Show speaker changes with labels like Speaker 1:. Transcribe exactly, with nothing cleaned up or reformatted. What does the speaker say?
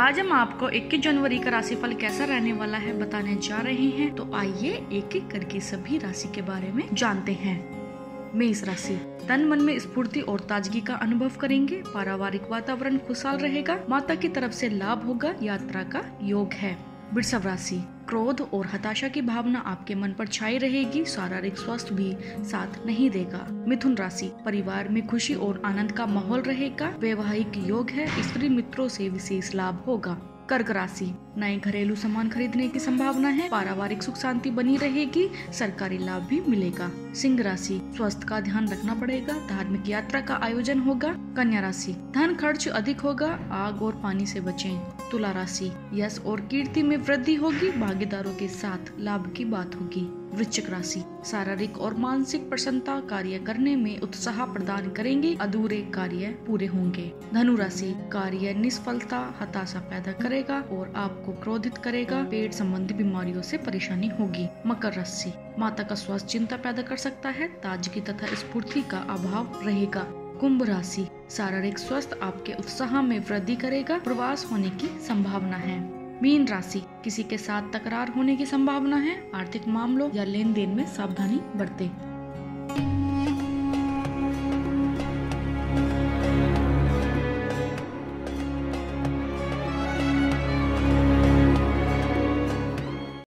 Speaker 1: आज हम आपको इक्कीस जनवरी का राशिफल कैसा रहने वाला है बताने जा रहे हैं। तो आइए एक एक करके सभी राशि के बारे में जानते हैं। मेष राशि, तन मन में स्फूर्ति और ताजगी का अनुभव करेंगे। पारिवारिक वातावरण खुशहाल रहेगा। माता की तरफ से लाभ होगा। यात्रा का योग है। वृषभ राशि, क्रोध और हताशा की भावना आपके मन पर छाई रहेगी। शारीरिक स्वास्थ्य भी साथ नहीं देगा। मिथुन राशि, परिवार में खुशी और आनंद का माहौल रहेगा। वैवाहिक योग है। स्त्री मित्रों से विशेष लाभ होगा। कर्क राशि, नए घरेलू सामान खरीदने की संभावना है। पारिवारिक सुख शांति बनी रहेगी। सरकारी लाभ भी मिलेगा। सिंह राशि, स्वास्थ्य का ध्यान रखना पड़ेगा। धार्मिक यात्रा का आयोजन होगा। कन्या राशि, धन खर्च अधिक होगा। आग और पानी से बचें। तुला राशि, यश और कीर्ति में वृद्धि होगी। भागीदारों के साथ लाभ की बात होगी। वृश्चिक राशि, शारीरिक और मानसिक प्रसन्नता कार्य करने में उत्साह प्रदान करेंगे। अधूरे कार्य पूरे होंगे। धनु राशि, कार्य निष्फलता हताशा पैदा करेगा और आपको क्रोधित करेगा। पेट संबंधी बीमारियों से परेशानी होगी। मकर राशि, माता का स्वास्थ्य चिंता पैदा कर सकता है। ताजगी तथा स्फूर्ति का अभाव रहेगा। कुंभ राशि, शारीरिक स्वास्थ्य आपके उत्साह में वृद्धि करेगा। प्रवास होने की संभावना है। मीन राशि, किसी के साथ तकरार होने की संभावना है। आर्थिक मामलों या लेन देन में सावधानी बरतें।